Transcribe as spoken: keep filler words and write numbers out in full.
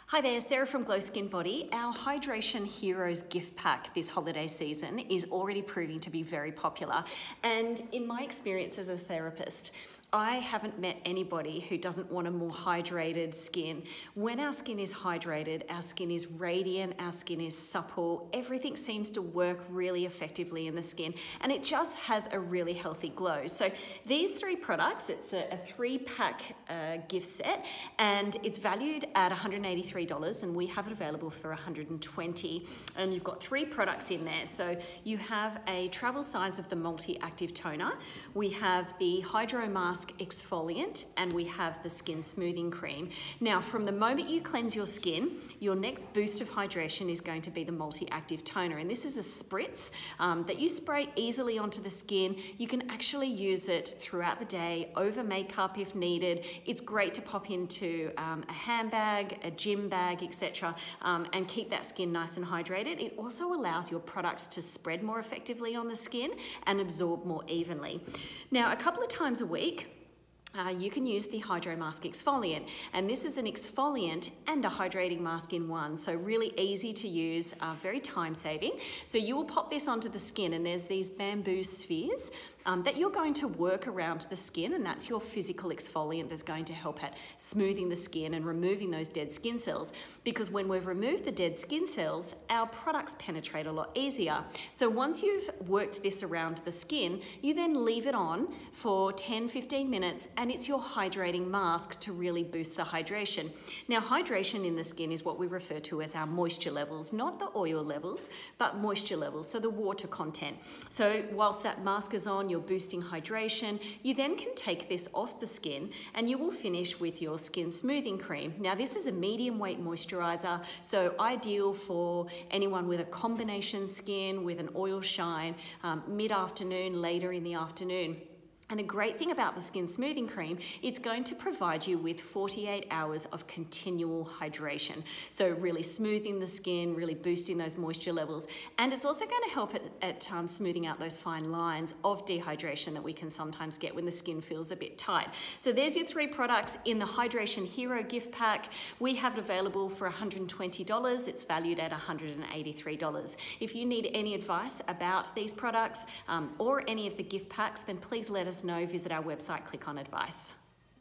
Hi there, Sarah from Glow Skin Body. Our Hydration Heroes gift pack this holiday season is already proving to be very popular. And in my experience as a therapist, I haven't met anybody who doesn't want a more hydrated skin. When our skin is hydrated, our skin is radiant, our skin is supple, everything seems to work really effectively in the skin, and it just has a really healthy glow. So these three products, it's a, a three pack uh, gift set, and it's valued at one hundred eighty-three dollars, and we have it available for one hundred twenty dollars. And you've got three products in there. So you have a travel size of the multi-active toner, we have the Hydro Mask exfoliant, and we have the skin smoothing cream. Now, from the moment you cleanse your skin, your next boost of hydration is going to be the multi-active toner, and this is a spritz um, that you spray easily onto the skin. You can actually use it throughout the day, over makeup if needed. It's great to pop into um, a handbag, a gym bag, et cetera, um, and keep that skin nice and hydrated. It also allows your products to spread more effectively on the skin and absorb more evenly. Now, a couple of times a week, Uh, you can use the Hydro Mask exfoliant, and this is an exfoliant and a hydrating mask in one, so really easy to use, uh, very time saving. So you will pop this onto the skin, and there's these bamboo spheres um, that you're going to work around the skin, and that's your physical exfoliant that's going to help at smoothing the skin and removing those dead skin cells, because when we've removed the dead skin cells, our products penetrate a lot easier. So once you've worked this around the skin, you then leave it on for ten, fifteen minutes, and it's your hydrating mask to really boost the hydration. Now, hydration in the skin is what we refer to as our moisture levels, not the oil levels, but moisture levels, so the water content. So whilst that mask is on, you're boosting hydration. You then can take this off the skin, and you will finish with your skin smoothing cream. Now, this is a medium weight moisturizer, so ideal for anyone with a combination skin, with an oil shine, um, mid-afternoon, later in the afternoon. And the great thing about the skin smoothing cream, it's going to provide you with forty-eight hours of continual hydration. So really smoothing the skin, really boosting those moisture levels. And it's also going to help at, at um, smoothing out those fine lines of dehydration that we can sometimes get when the skin feels a bit tight. So there's your three products in the Hydration Hero gift pack. We have it available for one hundred twenty dollars. It's valued at one hundred eighty-three dollars. If you need any advice about these products um, or any of the gift packs, then please let us know. Visit our website, click on advice.